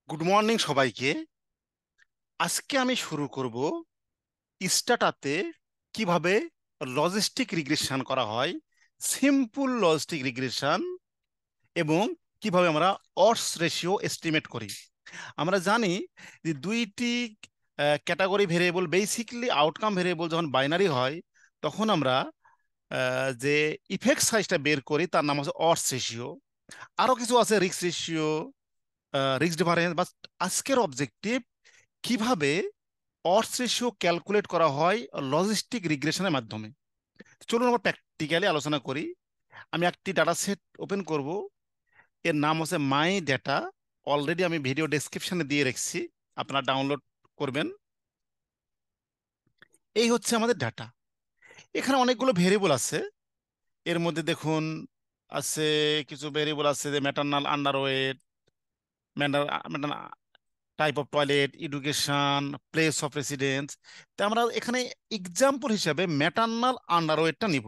Good morning সবাইকে। আজকে আমি শুরু করব স্টাটাতে কিভাবে লজিস্টিক রিগ্রেশন করা হয়, সিম্পল লজিস্টিক রিগ্রেশন, এবং কিভাবে আমরা অডস রেশিও এস্টিমেট করি। আমরা জানি যে দুইটি category variable, basically outcome variable যখন বাইনারি হয় তখন আমরা যে ইফেক্ট সাইজটা বের করি তার নাম হচ্ছে অডস রেশিও। আরো কিছু আছে, risk ratio, risk difference. But আজকের অবজেক্টিভ কিভাবে অডস রেশিও ক্যালকুলেট করা হয় লজিস্টিক রিগ্রেশনের মাধ্যমে। চলুন আমরা প্র্যাকটিক্যালি আলোচনা করি। আমি একটি ডাটা সেট ওপেন করব, এর নাম হচ্ছে মাই ডেটা। অলরেডি আমি ভিডিও ডেসক্রিপশনে দিয়ে রেখেছি, আপনারা ডাউনলোড করবেন। এই হচ্ছে আমাদের ডাটা। এখানে অনেকগুলো ভেরিয়েবল আছে। এর মধ্যে দেখুন আছে কিছু ভেরিয়েবল আছে, যে maternal underweight, matter type of toilet, education, place of residence. তো আমরা এখানে এক্সাম্পল হিসাবে ম্যাটারনাল আন্ডারওয়েটটা নিব।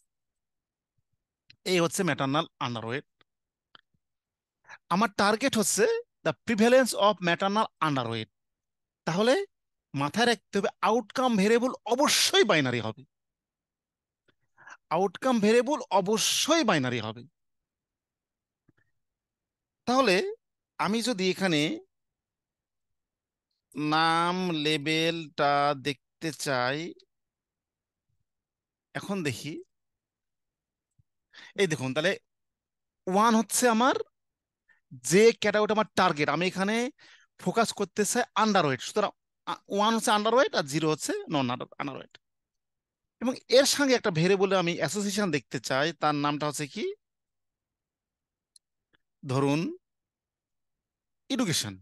এই হচ্ছে ম্যাটারনাল আন্ডারওয়েট। আমার টার্গেট হচ্ছে the prevalence of maternal underweight. তাহলে মাথায় রাখতে হবে আউটকাম ভেরিয়েবল অবশ্যই বাইনারি হবে। আউটকাম ভেরিয়েবল অবশ্যই বাইনারি হবে। তাহলে আমি যদি এখানে নাম লেবেলটা দেখতে চাই, এখন দেখি। এই দেখুন, তাহলে ওয়ান হচ্ছে আমার যে ক্যাটাগরিটা আমার টার্গেট, আমি এখানে ফোকাস করতে চাই আন্ডারওয়েট। সুতরাং ওয়ান হচ্ছে আন্ডারওয়েট আর জিরো হচ্ছে নন আন্ডারওয়েট। এবং এর সঙ্গে একটা ভেরিয়েবলে আমি অ্যাসোসিয়েশন দেখতে চাই, তার নামটা হচ্ছে কি, ধরুন এডুকেশন।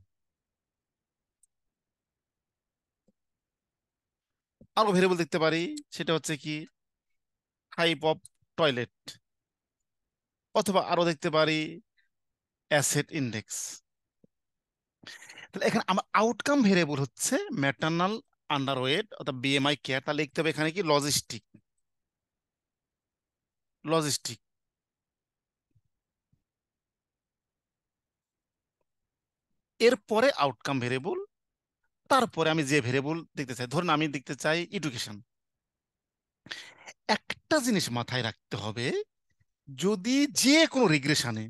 আরো ভেরিয়েবল দেখতে পারি, সেটা হচ্ছে কি টাইপ অফ টয়লেট, অথবা আরো দেখতে পারি অ্যাসেট ইন্ডেক্স। তাহলে এখানে আমার আউটকাম ভেরিয়েবল হচ্ছে ম্যাটারনাল আন্ডারওয়েট অর্থাৎ বিএমআই কেয়ার। তাহলে লিখতে হবে এখানে কি লজিস্টিক। লজিস্টিক এরপরে আউটকাম ভেরিয়েবল, তারপরে আমি যে ভেরিয়েবল দেখতে চাই, ধরুন আমি দেখতে চাই এডুকেশন। একটা জিনিস মাথায় রাখতে হবে, যদি যে কোনো রিগ্রেশনে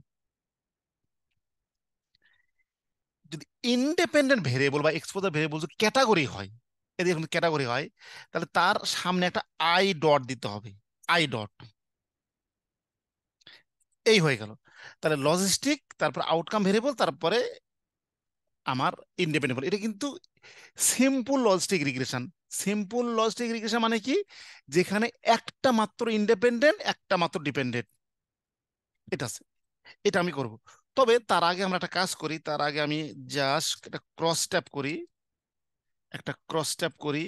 যদি ইন্ডিপেন্ডেন্ট ভেরিয়েবল বা এক্সপোজার ভেরিয়েবল যদি ক্যাটাগরি হয়, এই দেখুন ক্যাটাগরি হয়, তাহলে তার সামনে একটা আই ডট দিতে হবে। আই ডট, এই হয়ে গেল। তাহলে লজিস্টিক, তারপর আউটকাম ভেরিয়েবল, তারপরে আমার ইন্ডিপেন্ডেন্ট। এটা কিন্তু simple logistic regression. Simple logistic regression মানে কি, যেখানে একটা মাত্র ইন্ডিপেন্ডেন্ট, একটা মাত্র ডিপেন্ডেন্ট। এটা আছে, এটা আমি করব। তবে তার আগে আমরা একটা কাজ করি, তার আগে আমি জাস্ট একটা ক্রস ট্যাপ করি, একটা ক্রস ট্যাপ করি।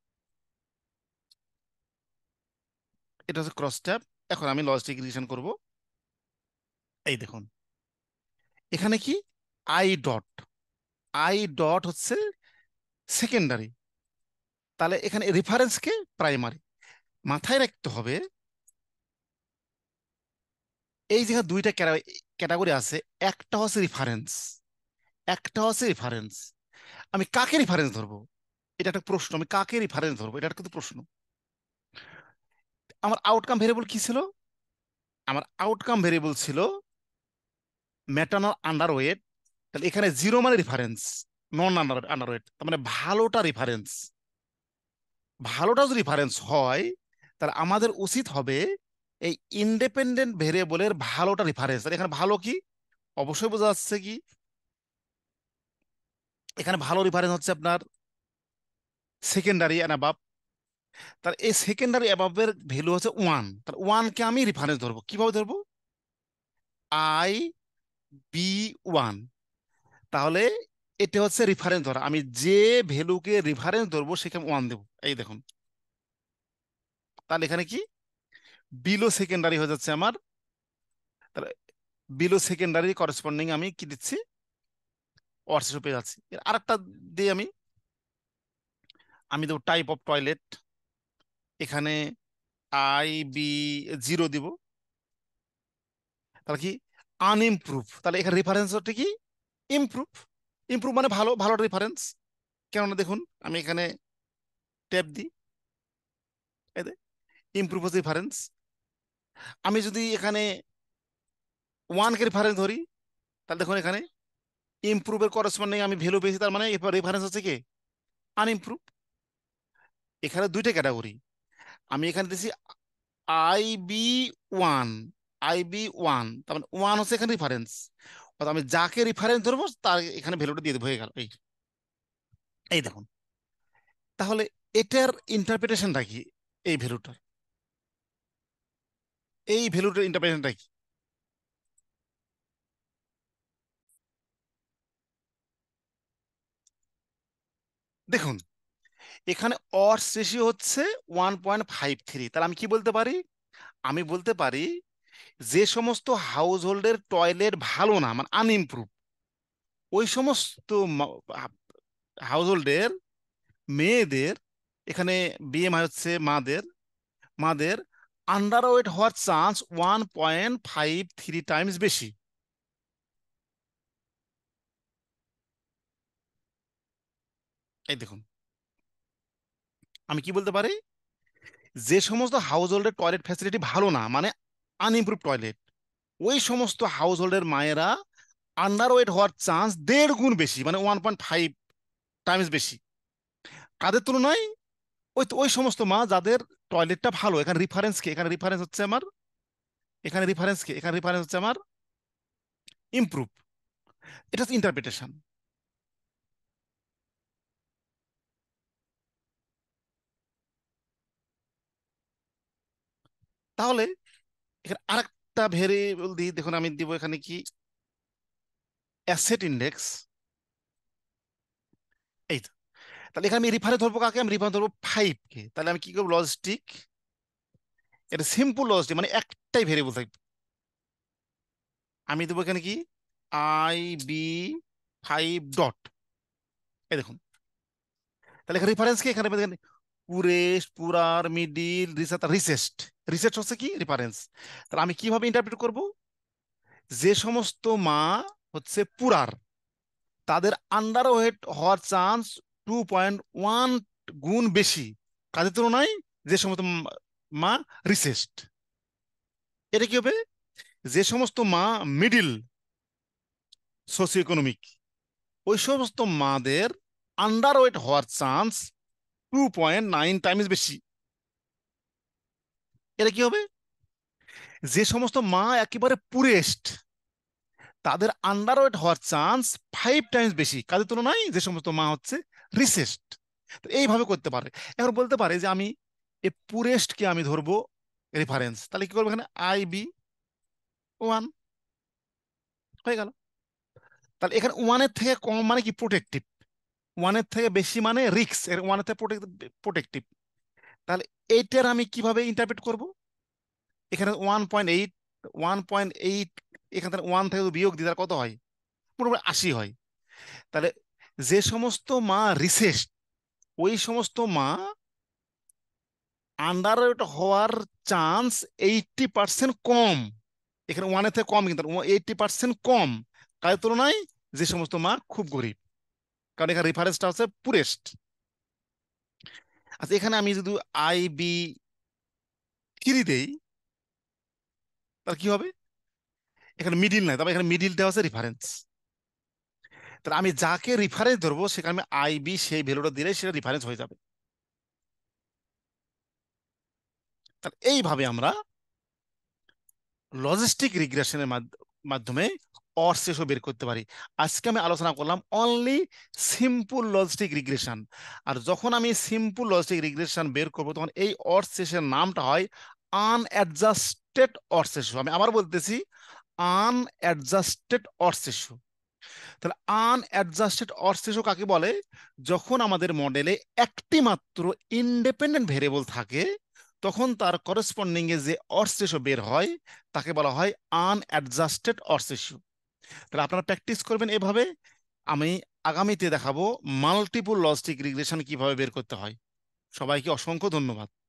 এটা হচ্ছে ক্রস ট্যাপ। এখন আমি লজিস্টিক রিগ্রেশন করব। এই দেখুন এখানে কি আই ডট, আই ডট হচ্ছে সেকেন্ডারি, তাহলে এখানে রেফারেন্সকে প্রাইমারি। মাথায় রাখতে হবে এই জায়গায় দুইটা ক্যাটাগরি আছে, একটা হচ্ছে রিফারেন্স, একটা হচ্ছে রেফারেন্স। আমি কাকে রেফারেন্স ধরবো, এটা একটা প্রশ্ন। আমি কাকে রেফারেন্স ধরবো, এটা একটা কিন্তু প্রশ্ন। আমার আউটকাম ভেরিয়েবল কি ছিল? আমার আউটকাম ভেরিয়েবল ছিল ম্যাটারনাল আন্ডারওয়েট। তাহলে এখানে জিরো মানে রেফারেন্স, নন আন্ডারওয়েট তার মানে ভালোটা রেফারেন্স। ভালোটা যদি রেফারেন্স হয়, তাহলে আমাদের উচিত হবে এই ইন্ডিপেন্ডেন্ট ভেরিয়েবলের ভালোটা রেফারেন্স। তাহলে এখানে ভালো কি, অবশ্যই বোঝা যাচ্ছে কি, এখানে ভালো রেফারেন্স হচ্ছে আপনার সেকেন্ডারি অ্যান্ড অ্যাবাভ। তাহলে এই সেকেন্ডারি অ্যাবাবের ভ্যালু হচ্ছে ওয়ান। তাহলে ওয়ানকে আমি রেফারেন্স ধরবো, কিভাবে ধরবো, আই বি ওয়ান। তাহলে এটা হচ্ছে রেফারেন্স ধরা। আমি যে ভ্যালুকে রেফারেন্স ধরবো সেখানে ওয়ান দেবো। এই দেখুন, তাহলে এখানে কি বিলো সেকেন্ডারি হয়ে যাচ্ছে আমার। তাহলে বিলো সেকেন্ডারি করেসপন্ডিং আমি কি দিচ্ছি, ওয়ার্কশপে পেয়ে যাচ্ছি। এর আরেকটা দিই আমি, আমি দেবো টাইপ অফ টয়লেট। এখানে আই বি জিরো দিব। তাহলে কি আনইমপ্রুভ, তাহলে এখানে রেফারেন্স হচ্ছে কি ইমপ্রুভ। ইমপ্রুভ মানে ভালো, ভালো রেফারেন্স। কেননা দেখুন, আমি এখানে ট্যাব দিই, ইমপ্রুভ হচ্ছে রেফারেন্স। আমি যদি এখানে ওয়ানকে রেফারেন্স ধরি, তাহলে দেখুন এখানে ইমপ্রুভের করসপন্ডিং আমি ভ্যালু পেয়েছি, তার মানে এরপর রেফারেন্স হচ্ছে কি, আনইমপ্রুভ। এখানে দুইটা ক্যাটাগরি, আমি এখানে দিয়েছি IB1, IB1, তার মানে ওয়ান হচ্ছে এখানে রেফারেন্স, অর্থাৎ আমি যাকে রেফারেন্স ধরবো তার এখানে ভ্যালুটা দিয়ে দেবো, হয়ে গেল। এই এই দেখুন, তাহলে এটার ইন্টারপ্রিটেশনটা কি, এই ভ্যালুটার, এই ভ্যালুটার ইন্টারপ্রিটেশনটা কি? দেখুন, এখানে অডস রেশিও হচ্ছে 1.53, তাহলে আমি কি বলতে পারি? আমি বলতে পারি যে সমস্ত হাউস হোল্ডের টয়লেট ভালো না, মানে আনইমপ্রুভ, ওই সমস্ত হাউস হোল্ডের মেয়েদের, এখানে বিএমআই হচ্ছে মাদের, মাদের আন্ডার ওয়েট হওয়ার চান্স 1.53 টাইমস বেশি। এই দেখুন, আমি কি বলতে পারি, যে সমস্ত হাউস হোল্ডের টয়লেট ফ্যাসিলিটি ভালো না, মানে আনইমপ্রুভ টয়লেট, ওই সমস্ত হাউস হোল্ডের মায়েরা আন্ডার ওয়েট হওয়ার চান্স 1.5 গুণ বেশি, মানে 1.5 টাইমস বেশি। কাদের তুলনায়? ওই সমস্ত মা যাদের টয়লেটটা ভালো। এখানে রিফারেন্স কি? এখানে রিফারেন্স হচ্ছে আমার, এখানে রিফারেন্স কি? এখানে রিফারেন্স হচ্ছে আমার ইমপ্রুভ। এটা হচ্ছে ইন্টারপ্রিটেশন। তাহলে এখানে আরেকটা ভেরিয়েবল দিই, দেখুন আমি দিব এখানে কি, অ্যাসেট ইন্ডেক্স। এই তো, তাহলে এখানে আমি রিফারেন্স ধরবো কাকে? আমি রিফারেন্স ধরবো 5 কে। তাহলে আমি কি করবো, লজিস্টিক, এটা সিম্পল লজিস্টিক, মানে একটাই ভেরিয়েবল থাকবে। আমি দেবো এখানে কি, IB5 ডট। এই দেখুন, তাহলে এখানে রেফারেন্স কি? এখানে দেখেন poorest, poorer, middle, richest. Richest হচ্ছে কি, রেফারেন্স। তাহলে আমি কিভাবে ইন্টারপ্রেট করব? যে সমস্ত মা হচ্ছে পুরার, তাদের আন্ডার ওয়েট হওয়ার চান্স 2.1 গুণ বেশি, কাজের তুলনায় যে সমস্ত মা রিসেস্ট। এটা কি হবে? যে সমস্ত মা মিডিল সোসিও ইকোনমিক, ওই সমস্ত মাদের আন্ডার ওয়েট হওয়ার চান্স 2.9 টাইমস বেশি। এটা কি হবে? যে সমস্ত মা একেবারে পুরেস্ট, তাদের আন্ডারওয়েট হওয়ার চান্স 5 টাইমস বেশি, কাদের তুলনায় যে সমস্ত মা হচ্ছে রিসেস্ট। তো এইভাবে করতে পারে। এখন বলতে পারে যে আমি এই পুরেস্টকে আমি ধরবো রেফারেন্স, তাহলে কি করবো, এখানে IB1 হয়ে গেল। তাহলে এখানে ওয়ানের থেকে কম মানে কি, প্রোটেক্টিভ। ওয়ানের থেকে বেশি মানে রিক্স, এর ওয়ানের থেকে প্রোটেক্টিভ। তাহলে এইটার আমি কিভাবে ইন্টারপ্রেট করব? এখানে 1.8, 1.8, এখান থেকে ওয়ান থেকে যদি বিয়োগ দিই তাহলে কত হয়? মোটামুটি 80 হয়। তাহলে যে সমস্ত মা রিসেস্ট, ওই সমস্ত মা আন্ডার হওয়ার চান্স 80% কম। এখানে ওয়ানের থেকে কম, কিন্তু 80% কম, কার তুলনায়? যে সমস্ত মা খুব গরিব, কারণ এখানে রেফারেন্সটা হচ্ছে পুরেস্ট। আচ্ছা, এখানে আমি যদি IB3 দেই, তাহলে কি হবে? এখানে মিডিল নাই, তবে এখানে মিডিলটা হচ্ছে রেফারেন্স। তাহলে আমি যাকে রেফারেন্স ধরবো সেখানে আমি IB সেই ভ্যালুটা দিলে সেটা রেফারেন্স হয়ে যাবে। তাহলে এইভাবে আমরা লজিস্টিক রিগ্রেশনের মাধ্যমে অর্শেষও বের করতে পারি। আজকে আমি আলোচনা করলাম অনলি সিম্পল লজিস্টিক রিগ্রেশন। আর যখন আমি সিম্পল লজিস্টিক রিগ্রেশন বের করবো, তখন এই অর্শেষের নামটা হয় আনঅ্যাডজাস্টেড অর্শেষ। আমি আবার বলতেছি, আনঅ্যাডজাস্টেড অর্শেষ। তাহলে আনঅ্যাডজাস্টেড অর্শেষ কাকে বলে? যখন আমাদের মডেলে একটি মাত্র ইন্ডিপেন্ডেন্ট ভেরিয়েবল থাকে, তখন তার করসপন্ডিং এ যে অডস রেশিও বের হয় তাকে বলা হয় আনঅ্যাডজাস্টেড অডস রেশিও। তাহলে আপনারা প্র্যাকটিস করবেন এভাবে। আমি আগামীতে দেখাবো মাল্টিপল লজিস্টিক রিগ্রেশন কিভাবে বের করতে হয়। সবাইকে অসংখ্য ধন্যবাদ।